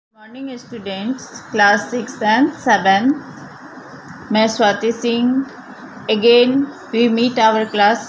Morning students, class 6 and 7. मैं Swati Singh. Again we meet our class.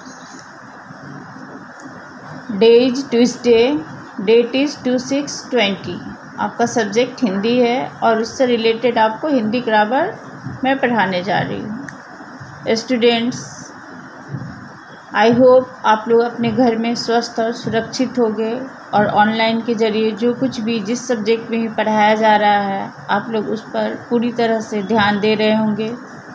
Day is Tuesday, date is 26/20. आपका subject Hindi है और उससे रिलेटेड आपको हिंदी ग्रामर मैं पढ़ाने जा रही हूँ. स्टूडेंट्स, आई होप आप लोग अपने घर में स्वस्थ और सुरक्षित होंगे और ऑनलाइन के ज़रिए जो कुछ भी जिस सब्जेक्ट में ही पढ़ाया जा रहा है आप लोग उस पर पूरी तरह से ध्यान दे रहे होंगे.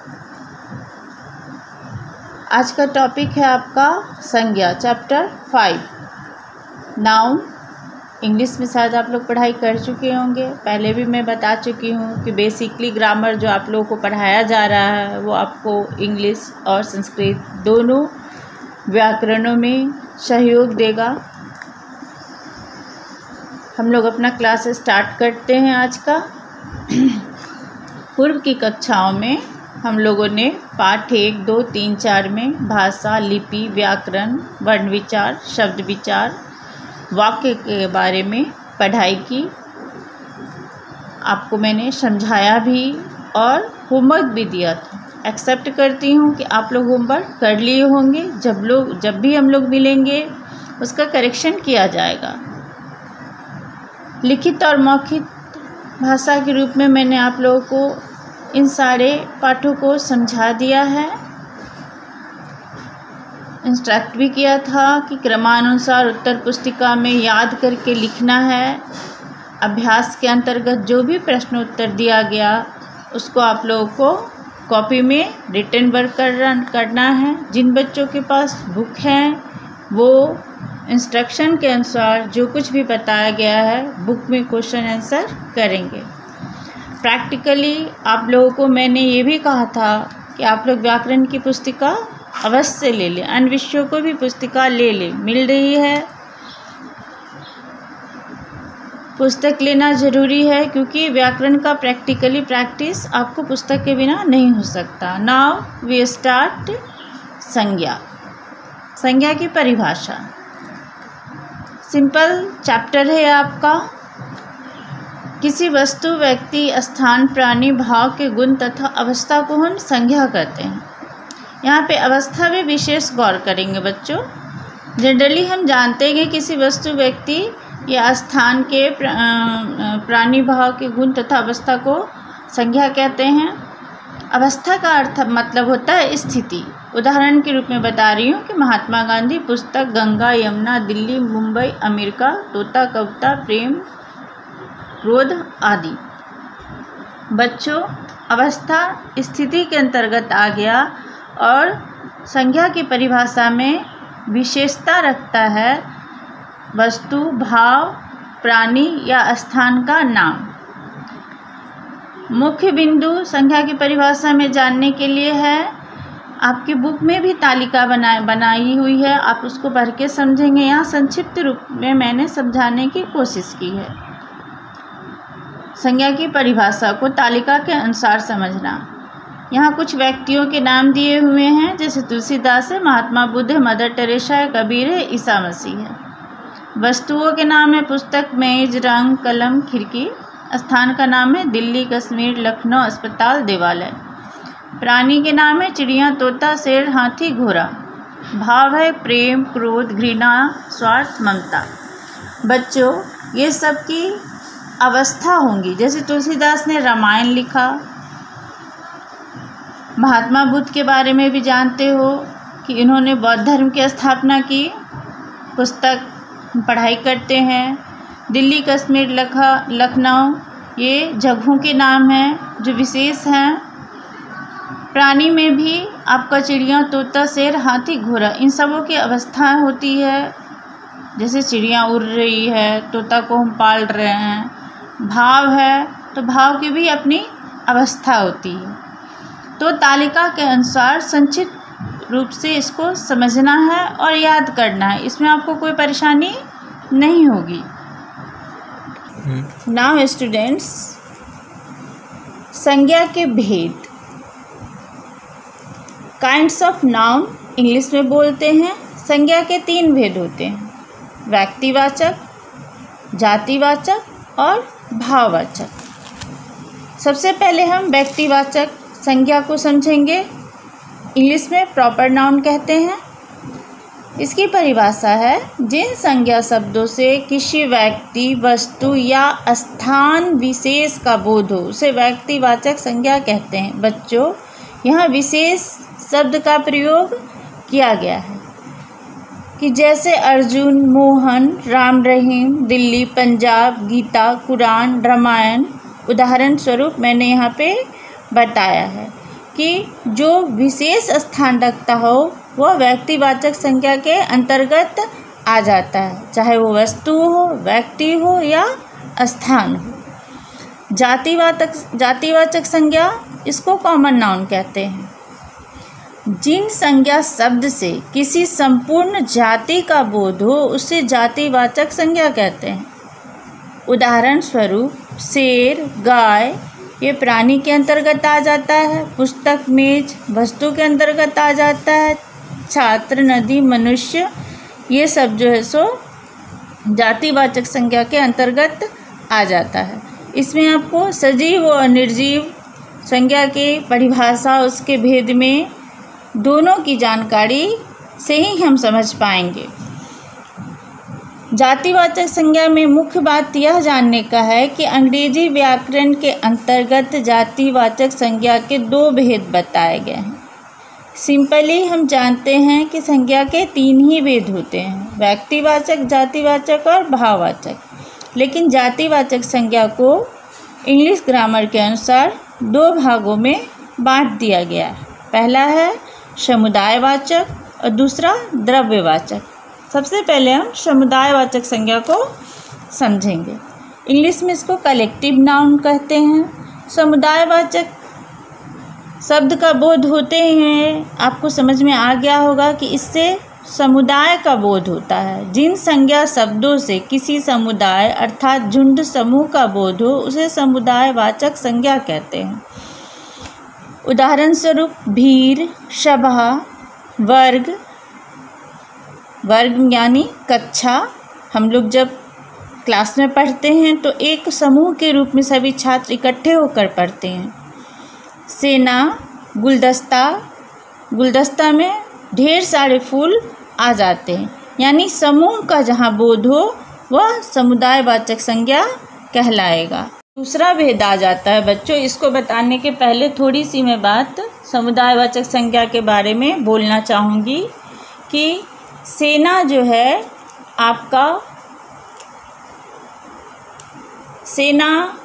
आज का टॉपिक है आपका संज्ञा, चैप्टर 5. नाउन. इंग्लिश में शायद आप लोग पढ़ाई कर चुके होंगे. पहले भी मैं बता चुकी हूँ कि बेसिकली ग्रामर जो आप लोगों को पढ़ाया जा रहा है वो आपको इंग्लिश और संस्कृत दोनों व्याकरणों में सहयोग देगा. हम लोग अपना क्लास स्टार्ट करते हैं आज का. पूर्व की कक्षाओं में हम लोगों ने पाठ 1, 2, 3, 4 में भाषा, लिपि, व्याकरण, वर्ण विचार, शब्द विचार, वाक्य के बारे में पढ़ाई की. आपको मैंने समझाया भी और होमवर्क भी दिया था. एक्सेप्ट करती हूँ कि आप लोग होमवर्क कर लिए होंगे. जब भी हम लोग मिलेंगे उसका करेक्शन किया जाएगा. लिखित और मौखिक भाषा के रूप में मैंने आप लोगों को इन सारे पाठों को समझा दिया है. इंस्ट्रक्ट भी किया था कि क्रमानुसार उत्तर पुस्तिका में याद करके लिखना है. अभ्यास के अंतर्गत जो भी प्रश्न उत्तर दिया गया उसको आप लोगों को कॉपी में रिटन वर्क करना है. जिन बच्चों के पास बुक है वो इंस्ट्रक्शन के अनुसार जो कुछ भी बताया गया है बुक में क्वेश्चन आंसर करेंगे. प्रैक्टिकली आप लोगों को मैंने ये भी कहा था कि आप लोग व्याकरण की पुस्तिका अवश्य ले लें. अन्य विषयों को भी पुस्तिका ले लें. मिल रही है, पुस्तक लेना ज़रूरी है क्योंकि व्याकरण का प्रैक्टिकली प्रैक्टिस आपको पुस्तक के बिना नहीं हो सकता. Now we start. संज्ञा. संज्ञा की परिभाषा. सिंपल चैप्टर है आपका. किसी वस्तु, व्यक्ति, स्थान, प्राणी, भाव के गुण तथा अवस्था को हम संज्ञा कहते हैं. यहाँ पे अवस्था में विशेष गौर करेंगे बच्चों. जनरली हम जानते हैं कि किसी वस्तु, व्यक्ति या स्थान के प्राणी, भाव के गुण तथा अवस्था को संज्ञा कहते हैं. अवस्था का अर्थ मतलब होता है स्थिति. उदाहरण के रूप में बता रही हूँ कि महात्मा गांधी पुस्तक, गंगा, यमुना, दिल्ली, मुंबई, अमेरिका, तोता, कविता, प्रेम, क्रोध आदि. बच्चों, अवस्था स्थिति के अंतर्गत आ गया और संज्ञा की परिभाषा में विशेषता रखता है वस्तु, भाव, प्राणी या स्थान का नाम. मुख्य बिंदु संज्ञा की परिभाषा में जानने के लिए है. आपकी बुक में भी तालिका बनाई हुई है, आप उसको पढ़ के समझेंगे. यहाँ संक्षिप्त रूप में मैंने समझाने की कोशिश की है. संज्ञा की परिभाषा को तालिका के अनुसार समझना. यहाँ कुछ व्यक्तियों के नाम दिए हुए हैं जैसे तुलसीदास है, महात्मा बुद्ध है, मदर टेरेसा है, कबीर है, ईसा मसीह है. वस्तुओं के नाम है पुस्तक, मेज, रंग, कलम, खिड़की. स्थान का नाम है दिल्ली, कश्मीर, लखनऊ, अस्पताल, देवालय. प्राणी के नाम है चिड़िया, तोता, शेर, हाथी, घोड़ा. भाव है प्रेम, क्रोध, घृणा, स्वार्थ, ममता. बच्चों, ये सब की अवस्था होंगी. जैसे तुलसीदास ने रामायण लिखा. महात्मा बुद्ध के बारे में भी जानते हो कि इन्होंने बौद्ध धर्म की स्थापना की. पुस्तक पढ़ाई करते हैं. दिल्ली, कश्मीर, लखनऊ ये जगहों के नाम हैं जो विशेष हैं. प्राणी में भी आपका चिड़िया, तोता, शेर, हाथी, घोड़ा इन सबों की अवस्था होती है. जैसे चिड़िया उड़ रही है, तोता को हम पाल रहे हैं. भाव है तो भाव की भी अपनी अवस्था होती है. तो तालिका के अनुसार संक्षिप्त रूप से इसको समझना है और याद करना है. इसमें आपको कोई परेशानी नहीं होगी. नाउ स्टूडेंट्स, संज्ञा के भेद. काइंड्स ऑफ नाउन इंग्लिश में बोलते हैं. संज्ञा के 3 भेद होते हैं: व्यक्तिवाचक, जातिवाचक और भाववाचक। सबसे पहले हम व्यक्तिवाचक संज्ञा को समझेंगे। इंग्लिश में प्रॉपर नाउन कहते हैं। इसकी परिभाषा है जिन संज्ञा शब्दों से किसी व्यक्ति, वस्तु या स्थान विशेष का बोध हो उसे व्यक्तिवाचक संज्ञा कहते हैं। बच्चों, यहाँ विशेष शब्द का प्रयोग किया गया है कि जैसे अर्जुन, मोहन, राम, रहीम, दिल्ली, पंजाब, गीता, कुरान, रामायण। उदाहरण स्वरूप मैंने यहाँ पे बताया है कि जो विशेष स्थान रखता हो वह व्यक्तिवाचक संज्ञा के अंतर्गत आ जाता है, चाहे वो वस्तु हो, व्यक्ति हो या स्थान हो। जातिवाचक संज्ञा, इसको कॉमन नाउन कहते हैं। जिन संज्ञा शब्द से किसी संपूर्ण जाति का बोध हो उसे जातिवाचक संज्ञा कहते हैं। उदाहरण स्वरूप शेर, गाय ये प्राणी के अंतर्गत आ जाता है। पुस्तक, मेज वस्तु के अंतर्गत आ जाता है। छात्र, नदी, मनुष्य ये सब जो है सो जातिवाचक संज्ञा के अंतर्गत आ जाता है। इसमें आपको सजीव और निर्जीव संज्ञा की परिभाषा, उसके भेद में दोनों की जानकारी से ही हम समझ पाएंगे। जातिवाचक संज्ञा में मुख्य बात यह जानने का है कि अंग्रेजी व्याकरण के अंतर्गत जातिवाचक संज्ञा के दो भेद बताए गए हैं। सिंपली हम जानते हैं कि संज्ञा के 3 ही भेद होते हैं, व्यक्तिवाचक, जातिवाचक और भाववाचक। लेकिन जातिवाचक संज्ञा को इंग्लिश ग्रामर के अनुसार 2 भागों में बांट दिया गया है। पहला है समुदायवाचक और दूसरा द्रव्यवाचक। सबसे पहले हम समुदायवाचक संज्ञा को समझेंगे। इंग्लिश में इसको कलेक्टिव नाउन कहते हैं। समुदायवाचक शब्द का बोध होते हैं आपको समझ में आ गया होगा कि इससे समुदाय का बोध होता है। जिन संज्ञा शब्दों से किसी समुदाय अर्थात झुंड, समूह का बोध हो उसे समुदायवाचक संज्ञा कहते हैं। उदाहरण स्वरूप भीड़, सभा, वर्ग यानी कक्षा। हम लोग जब क्लास में पढ़ते हैं तो एक समूह के रूप में सभी छात्र इकट्ठे होकर पढ़ते हैं। सेना, गुलदस्ता में ढेर सारे फूल आ जाते हैं, यानी समूह का जहाँ बोध हो वह समुदायवाचक संज्ञा कहलाएगा। दूसरा भेद आ जाता है बच्चों। इसको बताने के पहले थोड़ी सी मैं बात समुदायवाचक संज्ञा के बारे में बोलना चाहूँगी कि सेना जो है आपका, सेना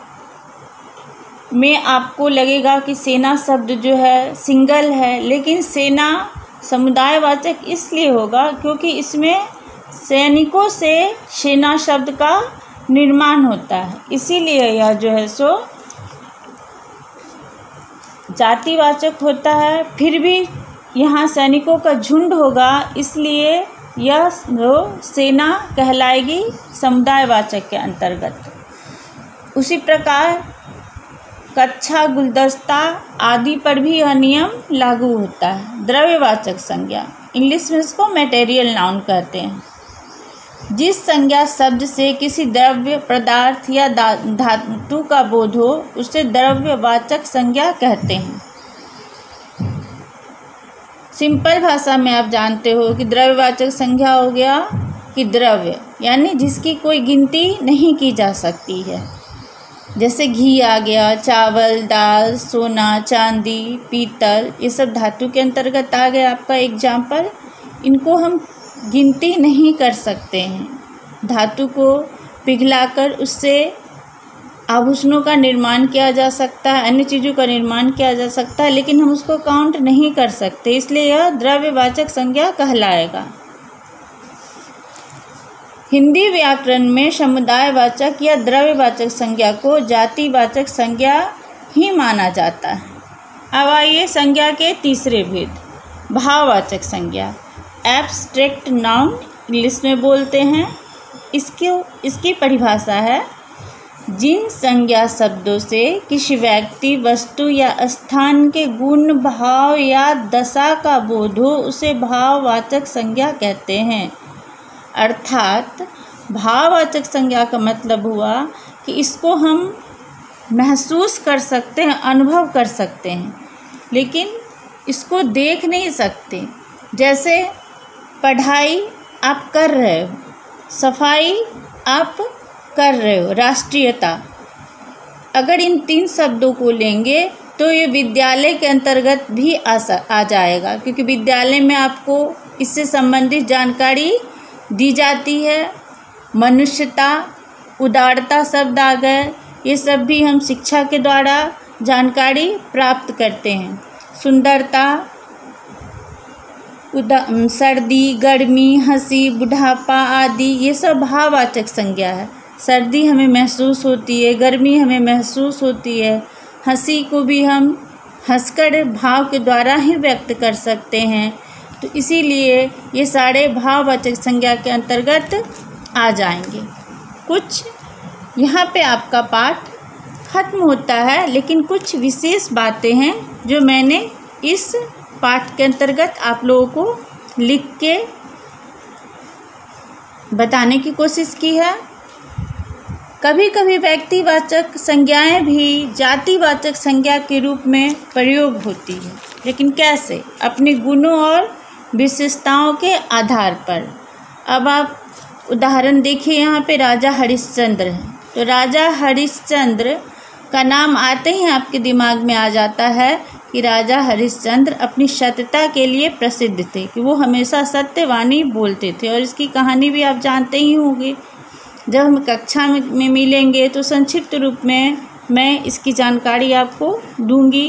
में आपको लगेगा कि सेना शब्द जो है सिंगल है, लेकिन सेना समुदायवाचक इसलिए होगा क्योंकि इसमें सैनिकों से सेना शब्द का निर्माण होता है, इसीलिए यह जो है सो जातिवाचक होता है। फिर भी यहाँ सैनिकों का झुंड होगा, इसलिए यह सेना कहलाएगी समुदायवाचक के अंतर्गत। उसी प्रकार कक्षा, गुलदस्ता आदि पर भी यह नियम लागू होता है। द्रव्यवाचक संज्ञा, इंग्लिश में इसको मटेरियल नाउन कहते हैं। जिस संज्ञा शब्द से किसी द्रव्य, पदार्थ या धातु का बोध हो उसे द्रव्यवाचक संज्ञा कहते हैं। सिंपल भाषा में आप जानते हो कि द्रव्यवाचक संज्ञा हो गया कि द्रव्य यानी जिसकी कोई गिनती नहीं की जा सकती है। जैसे घी आ गया, चावल, दाल, सोना, चांदी, पीतल, ये सब धातु के अंतर्गत आ गया आपका एग्जाम्पल। इनको हम गिनती नहीं कर सकते हैं। धातु को पिघलाकर उससे आभूषणों का निर्माण किया जा सकता है, अन्य चीज़ों का निर्माण किया जा सकता है, लेकिन हम उसको काउंट नहीं कर सकते, इसलिए यह द्रव्यवाचक संज्ञा कहलाएगा। हिंदी व्याकरण में समुदायवाचक या द्रव्यवाचक संज्ञा को जातिवाचक संज्ञा ही माना जाता है। अब आइए संज्ञा के तीसरे भेद, भाववाचक संज्ञा। एब्स्ट्रैक्ट नाउन इंग्लिश में बोलते हैं। इसकी परिभाषा है जिन संज्ञा शब्दों से किसी व्यक्ति, वस्तु या स्थान के गुण, भाव या दशा का बोध हो उसे भाववाचक संज्ञा कहते हैं। अर्थात भाववाचक संज्ञा का मतलब हुआ कि इसको हम महसूस कर सकते हैं, अनुभव कर सकते हैं, लेकिन इसको देख नहीं सकते। जैसे पढ़ाई आप कर रहे हो, सफाई आप कर रहे हो, राष्ट्रीयता, अगर इन 3 शब्दों को लेंगे तो ये विद्यालय के अंतर्गत भी आ जाएगा, क्योंकि विद्यालय में आपको इससे संबंधित जानकारी दी जाती है। मनुष्यता, उदारता शब्द आ गए, ये सब भी हम शिक्षा के द्वारा जानकारी प्राप्त करते हैं। सुंदरता, सर्दी, गर्मी, हंसी, बुढ़ापा आदि ये सब भाववाचक संज्ञा है। सर्दी हमें महसूस होती है, गर्मी हमें महसूस होती है, हंसी को भी हम हंसकर भाव के द्वारा ही व्यक्त कर सकते हैं। तो इसीलिए ये सारे भाववाचक संज्ञा के अंतर्गत आ जाएंगे। कुछ यहाँ पे आपका पाठ खत्म होता है, लेकिन कुछ विशेष बातें हैं जो मैंने इस पाठ के अंतर्गत आप लोगों को लिख के बताने की कोशिश की है। कभी कभी व्यक्तिवाचक संज्ञाएं भी जातिवाचक संज्ञा के रूप में प्रयोग होती है, लेकिन कैसे? अपने गुणों और विशेषताओं के आधार पर। अब आप उदाहरण देखिए, यहाँ पे राजा हरिश्चंद्र हैं, तो राजा हरिश्चंद्र का नाम आते ही आपके दिमाग में आ जाता है कि राजा हरिश्चंद्र अपनी सत्यता के लिए प्रसिद्ध थे, कि वो हमेशा सत्यवाणी बोलते थे। और इसकी कहानी भी आप जानते ही होंगे। जब हम कक्षा में मिलेंगे तो संक्षिप्त रूप में मैं इसकी जानकारी आपको दूंगी।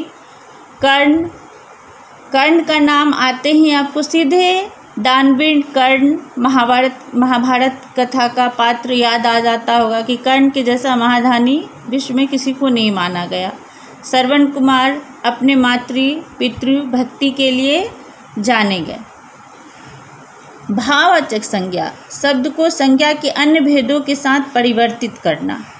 कर्ण का नाम आते ही आपको सीधे दानवीर कर्ण महाभारत कथा का पात्र याद आ जाता होगा कि कर्ण के जैसा महाधानी विश्व में किसी को नहीं माना गया। श्रवण कुमार अपने मातृ पितृ भक्ति के लिए जाने गए। भाववाचक संज्ञा, शब्द को संज्ञा के अन्य भेदों के साथ परिवर्तित करना।